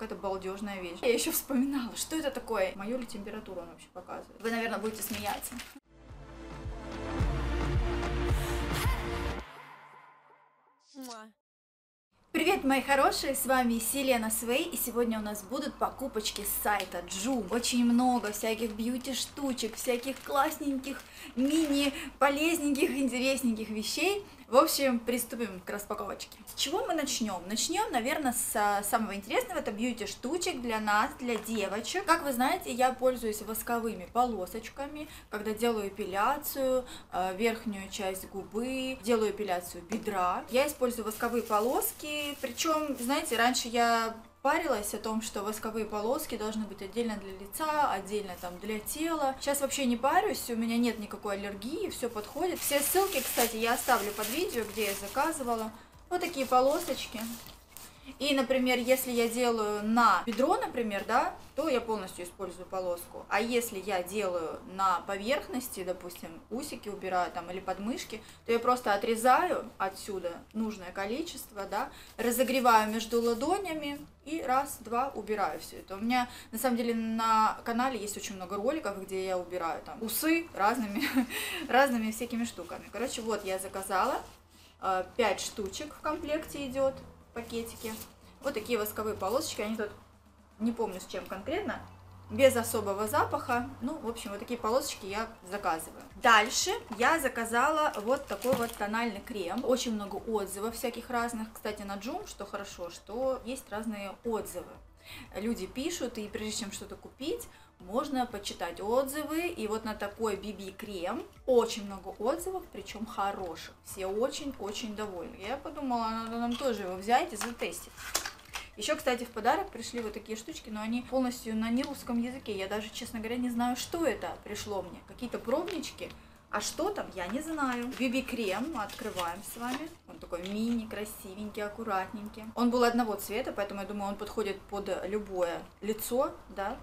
какая-то балдежная вещь. Я еще вспоминала, что это такое. Мою ли температуру он вообще показывает? Вы, наверное, будете смеяться. Привет, мои хорошие, с вами Селена Свей, и сегодня у нас будут покупочки с сайта Joom. Очень много всяких бьюти-штучек, всяких классненьких, мини-полезненьких, интересненьких вещей. В общем, приступим к распаковочке. С чего мы начнем? Начнем, наверное, с самого интересного. Это бьюти-штучек для нас, для девочек. Как вы знаете, я пользуюсь восковыми полосочками, когда делаю эпиляцию, верхнюю часть губы, делаю эпиляцию бедра. Я использую восковые полоски, причем, знаете, раньше я парилась о том, что восковые полоски должны быть отдельно для лица, отдельно там для тела. Сейчас вообще не парюсь, у меня нет никакой аллергии, все подходит. Все ссылки, кстати, я оставлю под видео, где я заказывала. Вот такие полосочки. И, например, если я делаю на бедро, например, да, то я полностью использую полоску. А если я делаю на поверхности, допустим, усики убираю там или подмышки, то я просто отрезаю отсюда нужное количество, да, разогреваю между ладонями и раз-два убираю все это. У меня, на самом деле, на канале есть очень много роликов, где я убираю там усы разными всякими штуками. Короче, вот я заказала 5 штучек в комплекте идет. Пакетики. Вот такие восковые полосочки, они тут, не помню с чем конкретно, без особого запаха. Ну, в общем, вот такие полосочки я заказываю. Дальше я заказала вот такой вот тональный крем. Очень много отзывов всяких разных. Кстати, на Joom, что хорошо, что есть разные отзывы. Люди пишут, и прежде чем что-то купить, можно почитать отзывы. И вот на такой BB-крем очень много отзывов, причем хороших. Все очень-очень довольны. Я подумала, надо нам тоже его взять и затестить. Еще, кстати, в подарок пришли вот такие штучки, но они полностью на нерусском языке. Я даже, честно говоря, не знаю, что это пришло мне. Какие-то пробнички. А что там, я не знаю. BB-крем мы открываем с вами. Он такой мини, красивенький, аккуратненький. Он был одного цвета, поэтому я думаю, он подходит под любое лицо, да.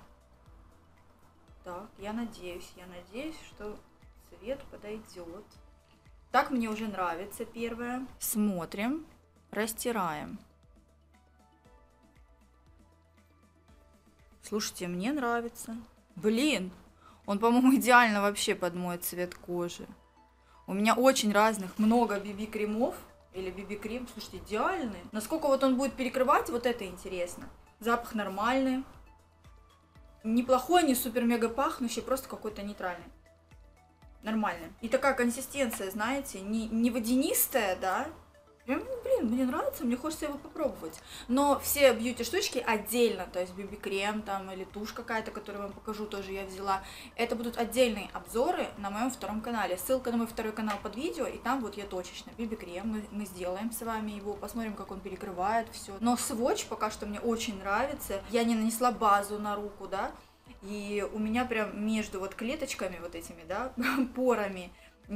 Так, я надеюсь, что цвет подойдет. Так мне уже нравится первое. Смотрим, растираем. Слушайте, мне нравится. Блин! Он, по-моему, идеально вообще под мой цвет кожи. У меня очень разных, много BB-кремов. Или BB-крем, слушайте, идеальный. Насколько вот он будет перекрывать, вот это интересно. Запах нормальный. Неплохой, не супер-мега пахнущий, просто какой-то нейтральный. Нормальный. И такая консистенция, знаете, не водянистая, да. Прям, блин, мне нравится, мне хочется его попробовать. Но все бьюти-штучки отдельно, то есть BB-крем там или тушь какая-то, которую вам покажу, тоже я взяла. Это будут отдельные обзоры на моем втором канале. Ссылка на мой второй канал под видео, и там вот я точечно. BB-крем, мы сделаем с вами его, посмотрим, как он перекрывает все. Но сводч пока что мне очень нравится. Я не нанесла базу на руку, да, и у меня прям между вот клеточками вот этими, да, порами,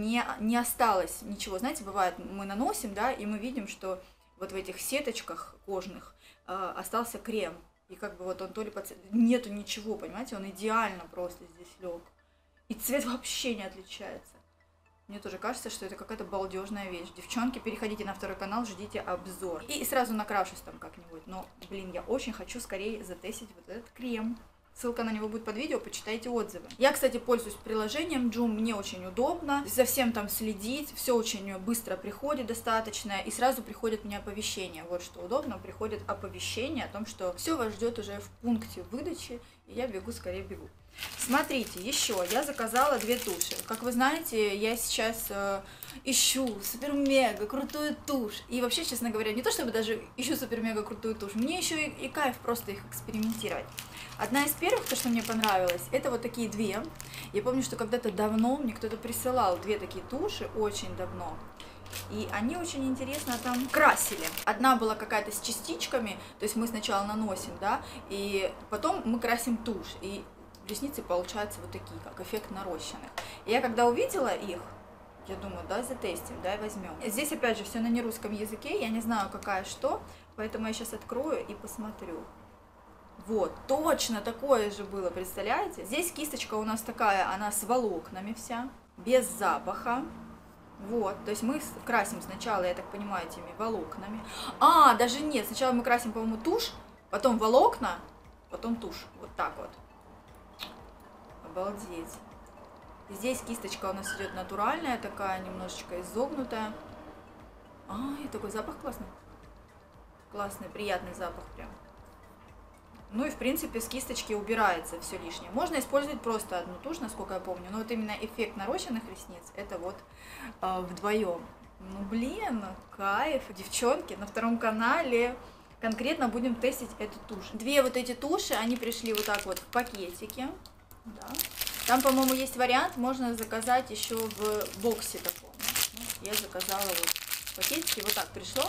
не осталось ничего. Знаете, бывает, мы наносим, да, и мы видим, что вот в этих сеточках кожных остался крем. И как бы вот он то ли нету ничего, понимаете, он идеально просто здесь лег. И цвет вообще не отличается. Мне тоже кажется, что это какая-то балдежная вещь. Девчонки, переходите на второй канал, ждите обзор. И сразу накрашусь там как-нибудь. Но, блин, я очень хочу скорее затестить вот этот крем. Ссылка на него будет под видео, почитайте отзывы. Я, кстати, пользуюсь приложением Joom, мне очень удобно. За всем там следить, все очень быстро приходит достаточно. И сразу приходит мне оповещение. Вот что удобно, приходит оповещение о том, что все вас ждет уже в пункте выдачи. И я скорее бегу. Смотрите, еще я заказала 2 туши. Как вы знаете, я сейчас ищу супер-мега крутую тушь. И вообще, честно говоря, не то чтобы даже ищу супер-мега крутую тушь, мне еще и кайф просто их экспериментировать. Одна из первых, то, что мне понравилось, это вот такие 2. Я помню, что когда-то давно мне кто-то присылал 2 такие туши, очень давно. И они очень интересно там красили. Одна была какая-то с частичками, то есть мы сначала наносим, да, и потом мы красим тушь. И ресницы получаются вот такие, как эффект нарощенных. И я когда увидела их, я думаю, да, затестим, да, и возьмем. Здесь опять же все на нерусском языке, я не знаю какая что, поэтому я сейчас открою и посмотрю. Вот, точно такое же было, представляете? Здесь кисточка у нас такая, она с волокнами вся, без запаха. Вот, то есть мы красим сначала, я так понимаю, этими волокнами. А, даже нет, сначала мы красим, по-моему, тушь, Потом волокна, потом тушь. Вот так вот. Обалдеть. Здесь кисточка у нас идет натуральная, такая немножечко изогнутая. И такой запах классный. Классный, приятный запах прям. Ну и в принципе с кисточки убирается все лишнее. Можно использовать просто одну тушь, насколько я помню. Но вот именно эффект нарощенных ресниц, это вот вдвоем. Ну блин, кайф. Девчонки, на втором канале конкретно будем тестить эту тушь. Две вот эти туши, они пришли вот так вот в пакетике. Да. Там, по-моему, есть вариант, можно заказать еще в боксе таком. Я заказала вот в пакетике, вот так пришло.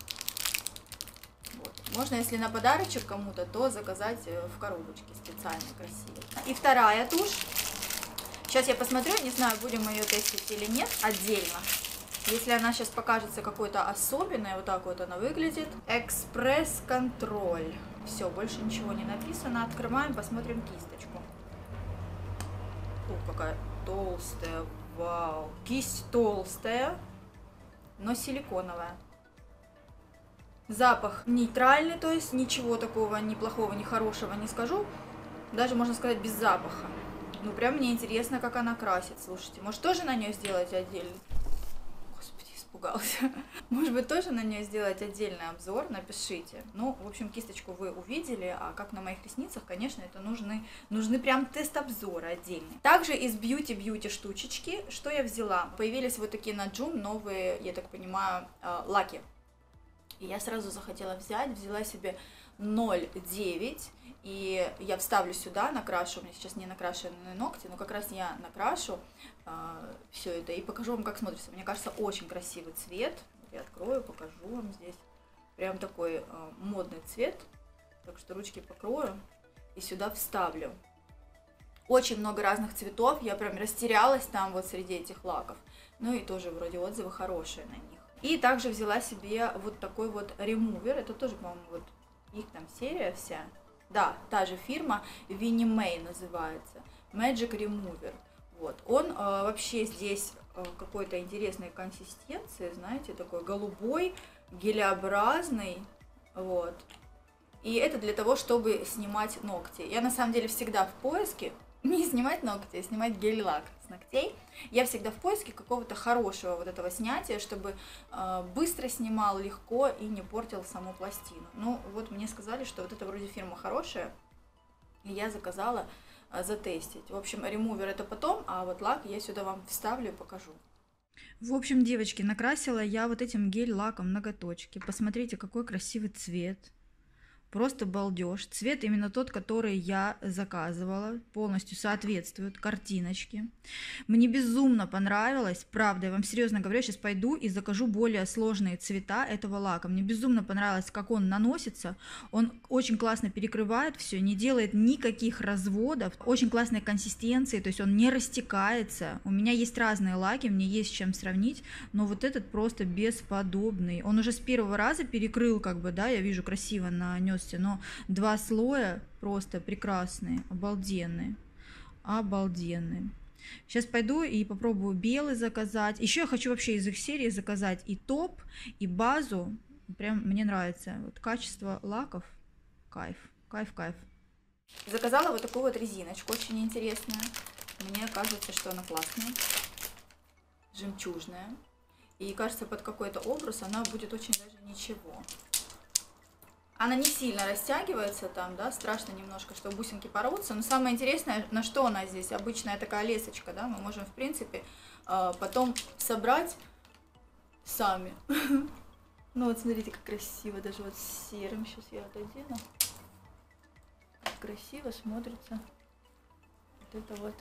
Вот. Можно, если на подарочек кому-то, то заказать в коробочке специально красивой. И вторая тушь. Сейчас я посмотрю, не знаю, будем мы ее тестить или нет, отдельно. Если она сейчас покажется какой-то особенной, вот так вот она выглядит. Экспресс-контроль. Все, больше ничего не написано. Открываем, посмотрим кисточку. О, какая толстая, вау. Кисть толстая, но силиконовая. Запах нейтральный, то есть ничего такого ни плохого, ни хорошего не скажу. Даже, можно сказать, без запаха. Ну, прям мне интересно, как она красит. Слушайте, может, тоже на нее сделать отдельный? Господи, испугался. Может быть, тоже на нее сделать отдельный обзор? Напишите. Ну, в общем, кисточку вы увидели, а как на моих ресницах, конечно, это нужны прям тест-обзоры отдельные. Также из бьюти штучечки, что я взяла? Появились вот такие на Джум новые, я так понимаю, лаки. И я сразу захотела взяла себе 0,9, и я вставлю сюда, накрашу, у меня сейчас не накрашенные ногти, но как раз я накрашу все это и покажу вам, как смотрится. Мне кажется, очень красивый цвет. Я открою, покажу вам здесь. Прям такой модный цвет, так что ручки покрою и сюда вставлю. Очень много разных цветов, я прям растерялась там вот среди этих лаков. Ну и тоже вроде отзывы хорошие на них. И также взяла себе вот такой вот ремувер. Это тоже, по-моему, вот их там серия вся. Да, та же фирма, Winnie May называется. Magic Remover. Вот. Он вообще здесь какой-то интересной консистенции, знаете, такой голубой, гелеобразный. Вот. И это для того, чтобы снимать ногти. Я на самом деле всегда в поиске. Не снимать ногти, а снимать гель-лак с ногтей. Я всегда в поиске какого-то хорошего вот этого снятия, чтобы быстро снимал, легко и не портил саму пластину. Ну, вот мне сказали, что вот это вроде фирма хорошая, и я заказала затестить. В общем, ремувер это потом, а вот лак я сюда вам вставлю и покажу. В общем, девочки, накрасила я вот этим гель-лаком ноготочки. Посмотрите, какой красивый цвет. Просто балдеж. Цвет именно тот, который я заказывала. Полностью соответствует картиночке. Мне безумно понравилось. Правда, я вам серьезно говорю, сейчас пойду и закажу более сложные цвета этого лака. Мне безумно понравилось, как он наносится. Он очень классно перекрывает все, не делает никаких разводов. Очень классной консистенции, то есть он не растекается. У меня есть разные лаки, мне есть с чем сравнить. Но вот этот просто бесподобный. Он уже с первого раза перекрыл, как бы, да, я вижу, красиво нанес. Но 2 слоя просто прекрасные, обалденные, обалденные. Сейчас пойду и попробую белый заказать. Еще я хочу вообще из их серии заказать и топ, и базу. Прям мне нравится. Вот качество лаков. Кайф, кайф, кайф. Заказала вот такую вот резиночку, очень интересная. Мне кажется, что она классная. Жемчужная. И кажется, под какой-то образ она будет очень даже ничего. Она не сильно растягивается там, да, страшно немножко, что бусинки порвутся. Но самое интересное, на что она здесь, обычная такая лесочка, да, мы можем, в принципе, потом собрать сами. Ну вот смотрите, как красиво, даже вот с серым, сейчас я это одену. Как красиво смотрится вот это вот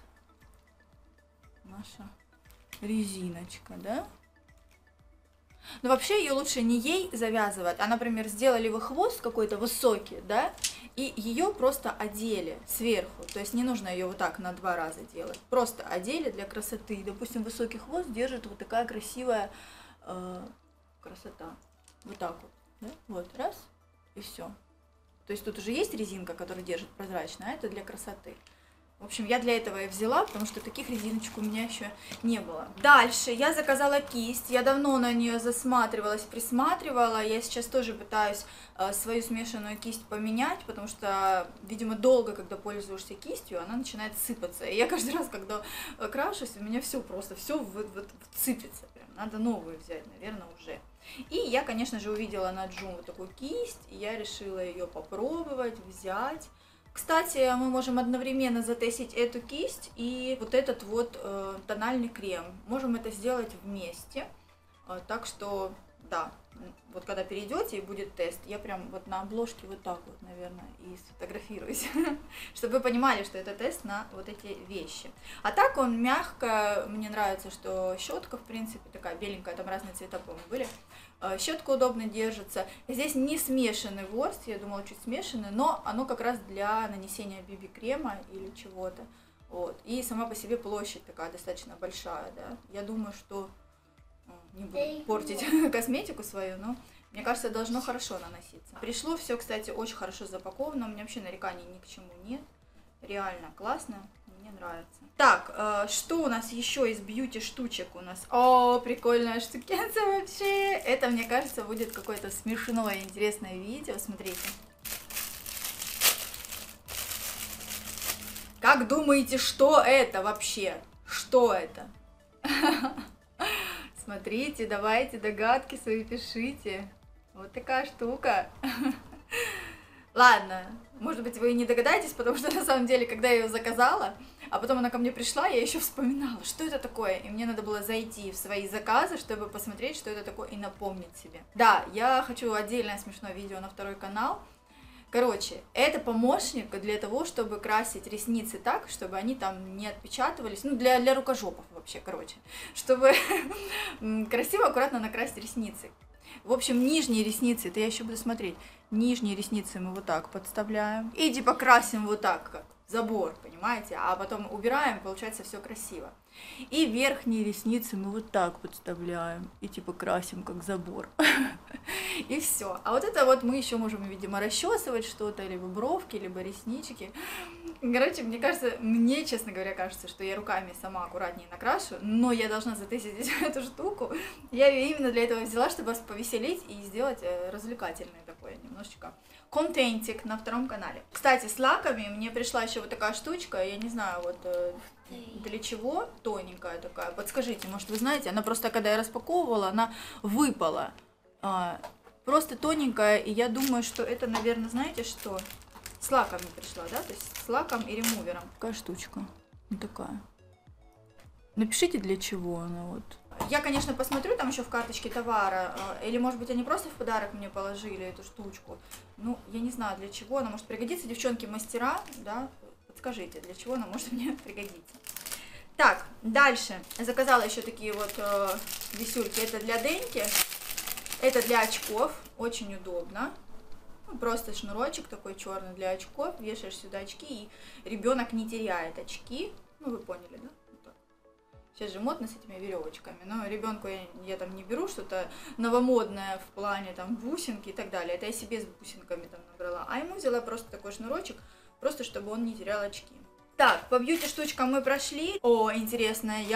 наша резиночка, да. Но вообще ее лучше не ей завязывать, а, например, сделали вы хвост какой-то высокий, да, и ее просто одели сверху, то есть не нужно ее вот так на 2 раза делать, просто одели для красоты. Допустим, высокий хвост держит вот такая красивая красота, вот так вот, да? Вот, раз, и все. То есть тут уже есть резинка, которая держит прозрачно, а это для красоты. В общем, я для этого и взяла, потому что таких резиночек у меня еще не было. Дальше я заказала кисть. Я давно на нее засматривалась, присматривала. Я сейчас тоже пытаюсь свою смешанную кисть поменять, потому что, видимо, долго, когда пользуешься кистью, она начинает сыпаться. И я каждый раз, когда крашусь, у меня все просто, все сыпется. Прям. Надо новую взять, наверное, уже. И я, конечно же, увидела на Джум вот такую кисть, и я решила ее попробовать, взять. Кстати, мы можем одновременно затестить эту кисть и вот этот вот тональный крем. Можем это сделать вместе. Так что, да, вот когда перейдете и будет тест, я прям вот на обложке вот так вот, наверное, и сфотографируюсь, чтобы вы понимали, что это тест на вот эти вещи. А так он мягко, мне нравится, что щетка, в принципе, такая беленькая, там разные цвета, по-моему, были. Щетка удобно держится. Здесь не смешанный ворс, я думала, чуть смешанный, но оно как раз для нанесения BB-крема или чего-то. Вот. И сама по себе площадь такая достаточно большая, да. Я думаю, что не буду портить косметику свою, но мне кажется, должно хорошо наноситься. Пришло все, кстати, очень хорошо запаковано, у меня вообще нареканий ни к чему нет. Реально классно, мне нравится. Так, что у нас еще из бьюти штучек у нас? О, прикольная штукенция вообще. Это, мне кажется, будет какое-то смешное, интересное видео. Смотрите. Как думаете, что это вообще? Что это? Смотрите, давайте догадки свои пишите. Вот такая штука. Ладно, может быть, вы и не догадаетесь, потому что на самом деле, когда я ее заказала, а потом она ко мне пришла, я еще вспоминала, что это такое. И мне надо было зайти в свои заказы, чтобы посмотреть, что это такое, и напомнить себе. Да, я хочу отдельное смешное видео на второй канал. Короче, это помощник для того, чтобы красить ресницы так, чтобы они там не отпечатывались, ну, для рукожопов вообще, короче, чтобы красиво, аккуратно накрасить ресницы. В общем, нижние ресницы, это я еще буду смотреть, нижние ресницы мы вот так подставляем и типа красим вот так, как забор, понимаете, а потом убираем, получается все красиво. И верхние ресницы мы вот так подставляем и типа красим как забор. И все. А вот это вот мы еще можем, видимо, расчесывать что-то, либо бровки, либо реснички. Короче, мне кажется, мне, честно говоря, кажется, что я руками сама аккуратнее накрашу, но я должна затестить эту штуку. Я ее именно для этого взяла, чтобы вас повеселить и сделать развлекательный такой немножечко контентик на втором канале. Кстати, с лаками мне пришла еще вот такая штучка, я не знаю, вот для чего, тоненькая такая. Подскажите, может, вы знаете, она просто, когда я распаковывала, она выпала. Просто тоненькая, и я думаю, что это, наверное, знаете что? С лаками пришла, да? То есть с лаком и ремувером. Такая штучка. Вот такая. Напишите, для чего она вот. Я, конечно, посмотрю там еще в карточке товара, или, может быть, они просто в подарок мне положили эту штучку. Ну, я не знаю, для чего она может пригодиться. Девчонки-мастера, да, подскажите, для чего она может мне пригодиться. Так, дальше. Заказала еще такие вот висюльки. Это для Деньки. Это для очков. Очень удобно. Ну, просто шнурочек такой черный для очков. Вешаешь сюда очки, и ребенок не теряет очки. Ну, вы поняли, да? Сейчас же модно с этими веревочками, но ребенку я там не беру что-то новомодное в плане там бусинки и так далее. Это я себе с бусинками там набрала. А ему взяла просто такой шнурочек, просто чтобы он не терял очки. Так, по бьюти штучкам мы прошли. О, интересная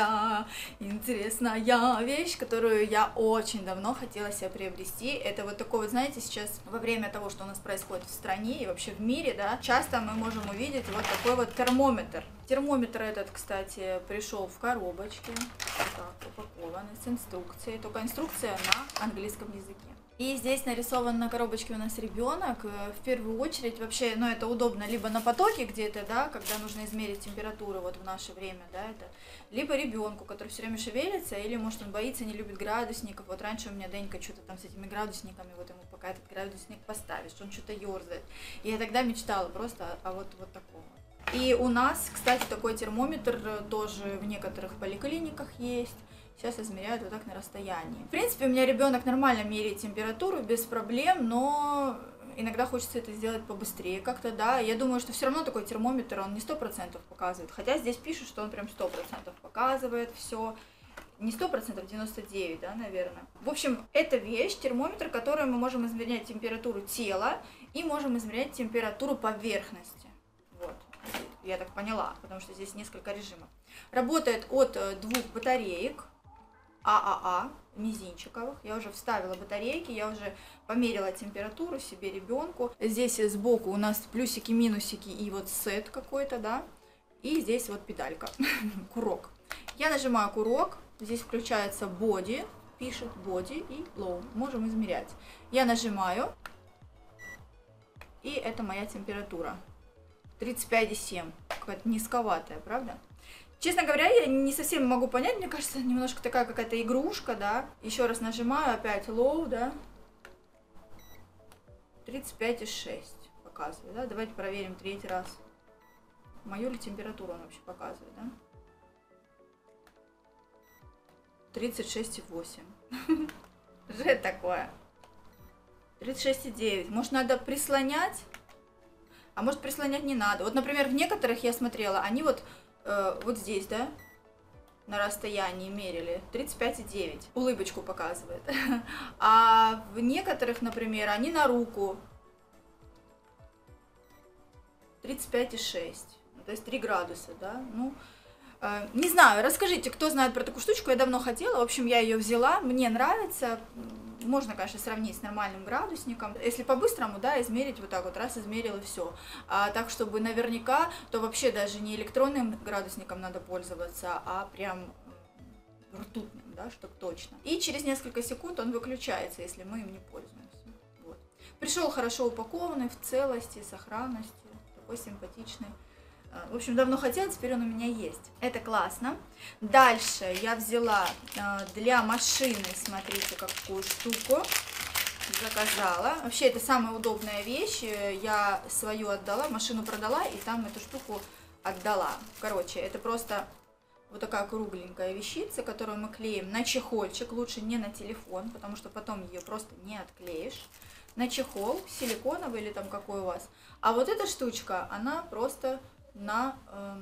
вещь, которую я очень давно хотела себе приобрести. Это вот такой вот, знаете, сейчас во время того, что у нас происходит в стране и вообще в мире, да, часто мы можем увидеть вот такой вот термометр. Термометр этот, кстати, пришел в коробочке, вот так упакованный, с инструкцией, только инструкция на английском языке. И здесь нарисован на коробочке у нас ребенок. В первую очередь вообще, ну, это удобно либо на потоке где-то, да, когда нужно измерить температуру вот в наше время, да, это, либо ребенку, который все время шевелится, или, может, он боится, не любит градусников. Вот раньше у меня Денька что-то там с этими градусниками, вот ему пока этот градусник поставишь, он что-то ерзает. И я тогда мечтала просто о вот таком. И у нас, кстати, такой термометр тоже в некоторых поликлиниках есть. Сейчас измеряют вот так на расстоянии. В принципе, у меня ребенок нормально меряет температуру без проблем, но иногда хочется это сделать побыстрее как-то, да. Я думаю, что все равно такой термометр, он не 100% показывает. Хотя здесь пишут, что он прям 100% показывает все. Не 100%, 99%, да, наверное. В общем, это вещь, термометр, который мы можем измерять температуру тела и можем измерять температуру поверхности. Вот. я так поняла, потому что здесь несколько режимов. Работает от 2 батареек ААА, мизинчиковых. Я уже вставила батарейки, я уже померила температуру себе, ребенку. Здесь сбоку у нас плюсики, минусики и вот сет какой-то, да. И здесь вот педалька, курок. Я нажимаю курок, здесь включается body, пишет body и low. Можем измерять. Я нажимаю, и это моя температура. 35,7. Какая-то низковатая, правда? Честно говоря, я не совсем могу понять, мне кажется, немножко такая какая-то игрушка, да. Еще раз нажимаю, опять low, да. 35,6 показывает, да. Давайте проверим 3-й раз. Мою ли температуру он вообще показывает, да? 36,8. Что это такое? 36,9. Может, надо прислонять? А может, прислонять не надо. Вот, например, в некоторых я смотрела, они вот здесь, да, на расстоянии мерили 35,9. Улыбочку показывает. А в некоторых, например, они на руку 35,6. То есть 3 градуса, да. Ну, не знаю, расскажите, кто знает про такую штучку, я давно хотела. В общем, я ее взяла, мне нравится. Можно, конечно, сравнить с нормальным градусником. Если по-быстрому, да, измерить вот так вот, раз измерил и все. А так, чтобы наверняка, то вообще даже не электронным градусником надо пользоваться, а прям ртутным, да, чтобы точно. И через несколько секунд он выключается, если мы им не пользуемся. Вот. Пришел хорошо упакованный, в целости, сохранности, такой симпатичный. В общем, давно хотела, теперь он у меня есть. Это классно. Дальше я взяла для машины, смотрите, какую штуку заказала. Вообще, это самая удобная вещь. Я свою отдала, машину продала, и там эту штуку отдала. Короче, это просто вот такая кругленькая вещица, которую мы клеим на чехольчик. Лучше не на телефон, потому что потом ее просто не отклеишь. На чехол, силиконовый или там какой у вас. А вот эта штучка, она просто на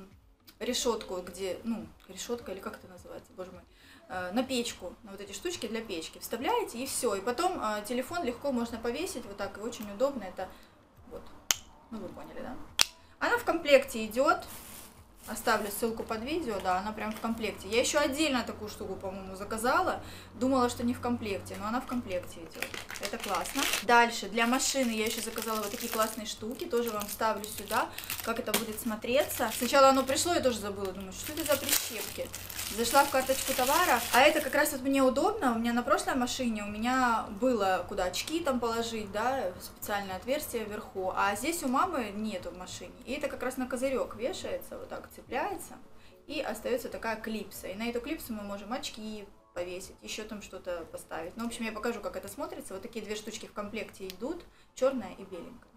решетку, где, ну, решетка или как это называется, боже мой, на печку, на вот эти штучки для печки. Вставляете и все. И потом телефон легко можно повесить, вот так, и очень удобно. Это вот, ну вы поняли, да? Она в комплекте идет. Оставлю ссылку под видео, да, она прям в комплекте. Я еще отдельно такую штуку, по-моему, заказала. Думала, что не в комплекте, но она в комплекте идет. Это классно. Дальше, для машины я еще заказала вот такие классные штуки. Тоже вам вставлю сюда, как это будет смотреться. Сначала оно пришло, я тоже забыла. Думаю, что это за прищепки? Зашла в карточку товара, а это как раз вот мне удобно. У меня на прошлой машине у меня было куда очки там положить, да, специальное отверстие вверху. А здесь у мамы нету в машине. И это как раз на козырек вешается, вот так цепляется, и остается такая клипса. И на эту клипсу мы можем очки повесить, еще там что-то поставить. Ну, в общем, я покажу, как это смотрится. Вот такие 2 штучки в комплекте идут, черная и беленькая.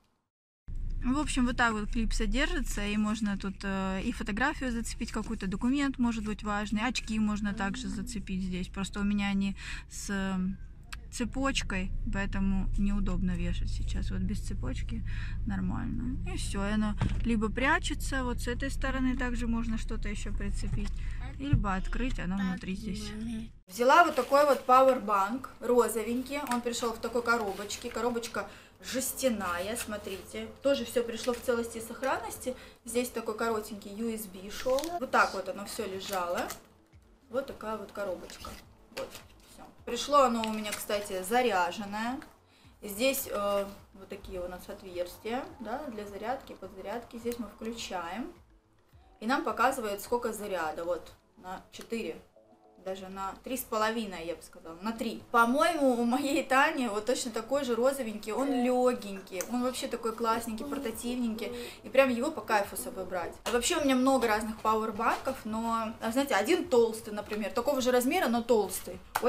В общем, вот так вот клипса держится, и можно тут и фотографию зацепить, какой-то документ может быть важный, очки можно также зацепить здесь. Просто у меня они с цепочкой, поэтому неудобно вешать сейчас. Вот без цепочки нормально. И все, оно либо прячется, вот с этой стороны также можно что-то еще прицепить, либо открыть, оно внутри здесь. Взяла вот такой вот пауэрбанк, розовенький, он пришел в такой коробочке, коробочка жестяная, смотрите, тоже все пришло в целости и сохранности. Здесь такой коротенький USB шел, вот так вот оно все лежало, вот такая вот коробочка, вот. Пришло оно у меня, кстати, заряженное. Здесь вот такие у нас отверстия, да, для зарядки, подзарядки. Здесь мы включаем. И нам показывает, сколько заряда. Вот, на 4. Даже на 3,5, я бы сказала, на 3. По-моему, у моей Тани вот точно такой же розовенький, он легенький, он вообще такой классненький, портативненький, и прям его по кайфу с собой брать. А вообще у меня много разных пауэрбанков, но, знаете, один толстый, например, такого же размера, но толстый. Ой.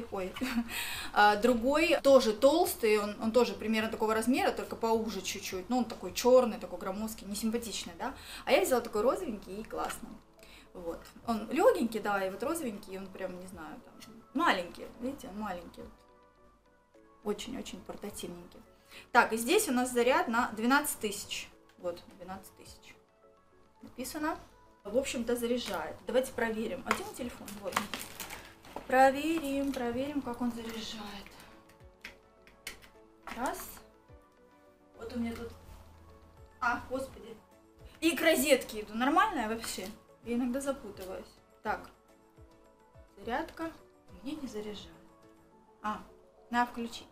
Другой тоже толстый, он тоже примерно такого размера, только поуже чуть-чуть, но он такой черный, такой громоздкий, несимпатичный, да. А я взяла такой розовенький и классный. Вот. Он легенький, да, и вот розовенький, он прям, не знаю, там, маленький, видите, он маленький. Очень-очень портативненький. Так, и здесь у нас заряд на 12 тысяч. Вот, 12 тысяч. Написано. В общем-то, заряжает. Давайте проверим. А где мой телефон? Вот. Проверим, как он заряжает. Раз. Вот у меня тут... А, господи. И к розетке иду. Нормальная вообще? Я иногда запутываюсь. Так. Зарядка. Мне не заряжает. Надо включить.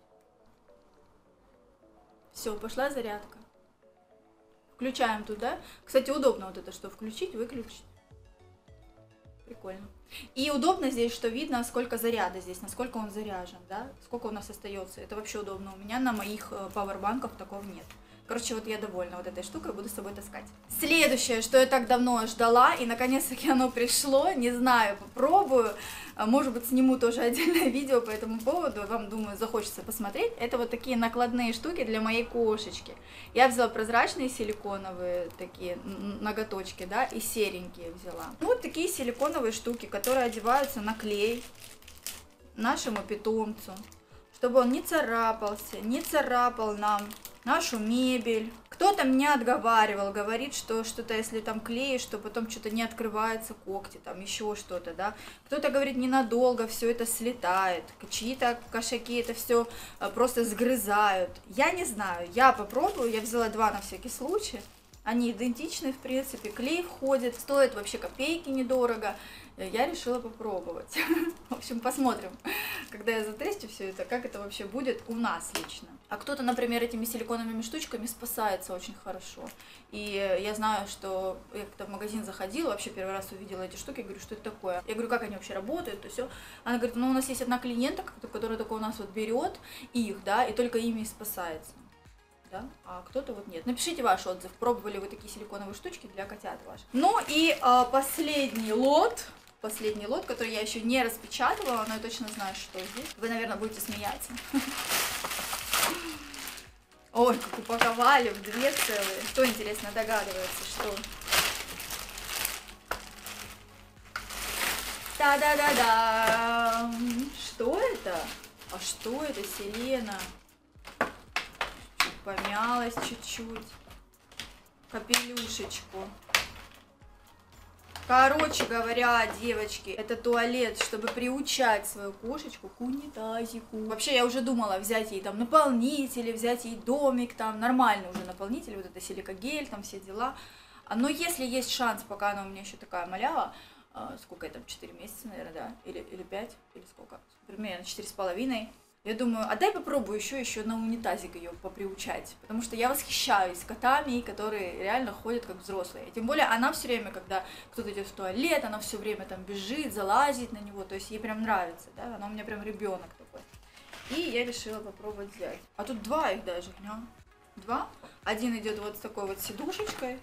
Все, пошла зарядка. Включаем туда. Кстати, удобно вот это, что включить, выключить. Прикольно. И удобно здесь, что видно, сколько заряда здесь, насколько он заряжен, да, сколько у нас остается. Это вообще удобно. У меня на моих пауэрбанках такого нет. Короче, вот я довольна вот этой штукой, буду с собой таскать. Следующее, что я так давно ждала, и наконец-таки оно пришло, не знаю, попробую. Может быть, сниму тоже отдельное видео по этому поводу, вам, думаю, захочется посмотреть. Это вот такие накладные штуки для моей кошечки. Я взяла прозрачные силиконовые такие ноготочки, да, и серенькие взяла. Вот такие силиконовые штуки, которые одеваются на клей нашему питомцу, чтобы он не царапался, не царапал нам нашу мебель. Кто-то меня отговаривал, говорит, что что-то, если там клеишь, что потом что-то не открывается когти, там еще что-то, да. Кто-то говорит, ненадолго все это слетает, чьи-то кошаки это все просто сгрызают. Я не знаю, я попробую, я взяла 2 на всякий случай. Они идентичны, в принципе, клей входит, стоит вообще копейки недорого. Я решила попробовать. В общем, посмотрим, когда я затестю все это, как это вообще будет у нас лично. А кто-то, например, этими силиконовыми штучками спасается очень хорошо. И я знаю, что я как-то в магазин заходила, вообще первый раз увидела эти штуки, говорю, что это такое? Я говорю, как они вообще работают, то все. Она говорит, ну у нас есть одна клиентка, которая только у нас вот берет их, да, и только ими и спасается. Да? А кто-то вот нет. Напишите ваш отзыв, пробовали вы такие силиконовые штучки для котят ваших. Ну и последний лот, который я еще не распечатывала, но я точно знаю, что здесь. Вы, наверное, будете смеяться. Ой, как упаковали в 2 целые. Кто, интересно, догадывается, что? Та-да-да-да! Что это? А что это, Селена? Помялась чуть-чуть. Капелюшечку. Короче говоря, девочки, это туалет, чтобы приучать свою кошечку к унитазику. Вообще, я уже думала взять ей там наполнители, взять ей домик, там нормальный уже наполнитель, вот это силикагель, там все дела. Но если есть шанс, пока она у меня еще такая малява, сколько я там, 4 месяца, наверное, да, или 5, или сколько, примерно 4,5. Я думаю, а дай попробую еще на унитазик ее поприучать, потому что я восхищаюсь котами, которые реально ходят как взрослые. Тем более она все время, когда кто-то идет в туалет, она все время там бежит, залазит на него, то есть ей прям нравится, да, она у меня прям ребенок такой. И я решила попробовать взять. А тут 2 их даже, 2. Один идет вот с такой вот сидушечкой,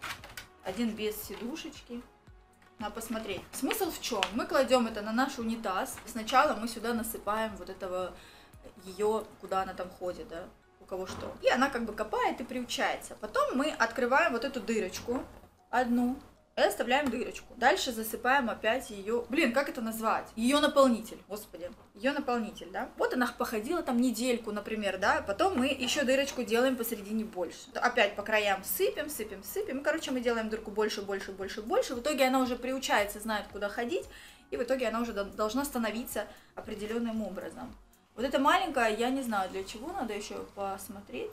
один без сидушечки. Надо посмотреть. Смысл в чем? Мы кладем это на наш унитаз. Сначала мы сюда насыпаем вот этого ее, куда она там ходит, да, у кого что. И она как бы копает и приучается. Потом мы открываем вот эту дырочку одну и оставляем дырочку. Дальше засыпаем опять ее. Блин, как это назвать? Ее наполнитель, господи. Ее наполнитель, да. Вот она походила там недельку, например, да. Потом мы еще дырочку делаем посередине больше. Опять по краям сыпем. И, короче, мы делаем дырку больше. В итоге она уже приучается, знает, куда ходить. И в итоге она уже должна становиться определенным образом. Вот эта маленькая, я не знаю, для чего, надо еще посмотреть.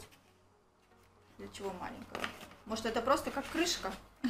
Для чего маленькая? Может, это просто как крышка?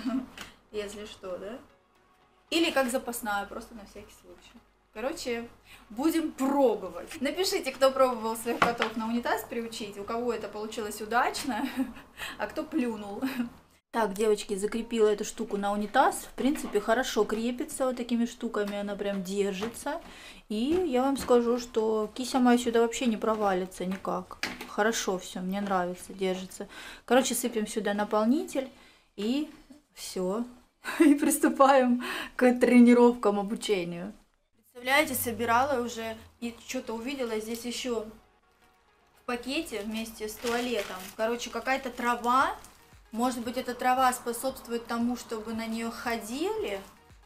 Если что, да? Или как запасная, просто на всякий случай. Короче, будем пробовать. Напишите, кто пробовал своих котов на унитаз приучить, у кого это получилось удачно, а кто плюнул. Так, девочки, закрепила эту штуку на унитаз. В принципе, хорошо крепится вот такими штуками, она прям держится. И я вам скажу, что кися моя сюда вообще не провалится никак. Хорошо все, мне нравится, держится. Короче, сыпем сюда наполнитель и все. И приступаем к тренировкам, обучению. Представляете, собирала уже и что-то увидела здесь еще в пакете вместе с туалетом. Короче, какая-то трава. Может быть, эта трава способствует тому, чтобы на нее ходили.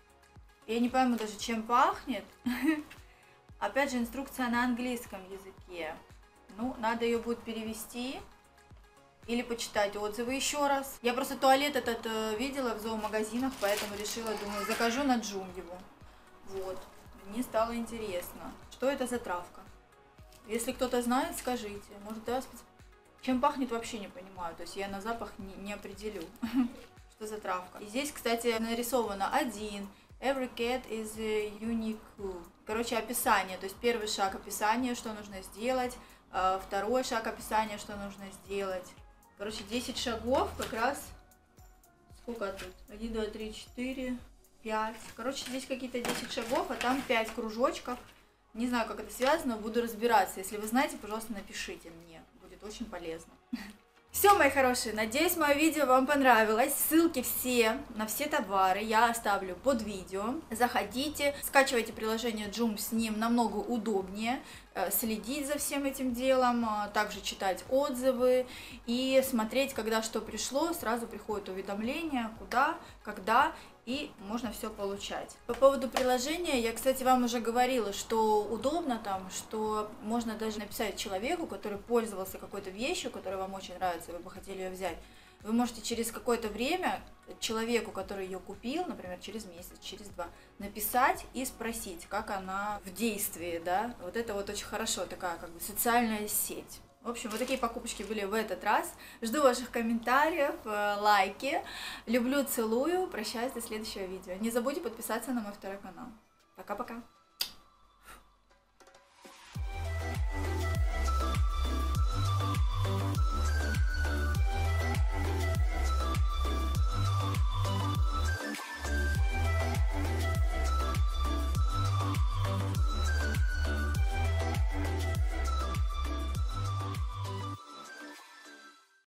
Я не пойму даже, чем пахнет. Опять же, инструкция на английском языке. Ну, надо ее будет перевести. Или почитать отзывы еще раз. Я просто туалет этот видела в зоомагазинах, поэтому решила, думаю, закажу на Джунгеву. Вот. Мне стало интересно, что это за травка. Если кто-то знает, скажите. Может, да, чем пахнет, вообще не понимаю. То есть я на запах не определю, что за травка. И здесь, кстати, нарисовано 1. Every cat is unique. Короче, описание. То есть первый шаг описания, что нужно сделать. Второй шаг описания, что нужно сделать. Короче, 10 шагов как раз. Сколько тут? 1, 2, 3, 4, 5. Короче, здесь какие-то 10 шагов, а там 5 кружочков. Не знаю, как это связано, буду разбираться. Если вы знаете, пожалуйста, напишите мне. Будет очень полезно. Все, мои хорошие, надеюсь, мое видео вам понравилось. Ссылки все на все товары я оставлю под видео. Заходите, скачивайте приложение Joom, с ним намного удобнее следить за всем этим делом, также читать отзывы и смотреть, когда что пришло, сразу приходит уведомление, куда, когда, и можно все получать. По поводу приложения, я, кстати, вам уже говорила, что удобно там, что можно даже написать человеку, который пользовался какой-то вещью, которая вам очень нравится, и вы бы хотели ее взять. Вы можете через какое-то время человеку, который ее купил, например, через месяц, через 2, написать и спросить, как она в действии, да. Вот это вот очень хорошо, такая как бы социальная сеть. В общем, вот такие покупочки были в этот раз. Жду ваших комментариев, лайки. Люблю, целую. Прощаюсь до следующего видео. Не забудьте подписаться на мой второй канал. Пока-пока.